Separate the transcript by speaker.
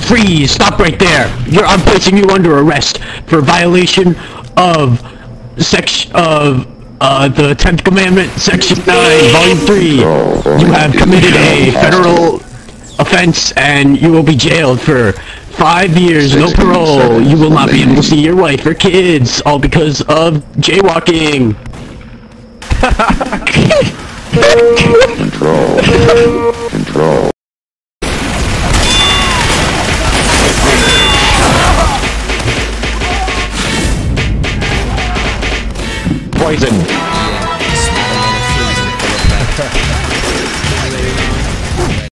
Speaker 1: Freeze! Stop right there! I'm placing you under arrest for violation of the 10th Commandment, Section 9, Volume 3. You have committed a federal offense, and you will be jailed for 5 years, no parole. You will not be able to see your wife or kids, all because of jaywalking.
Speaker 2: Control. Poison.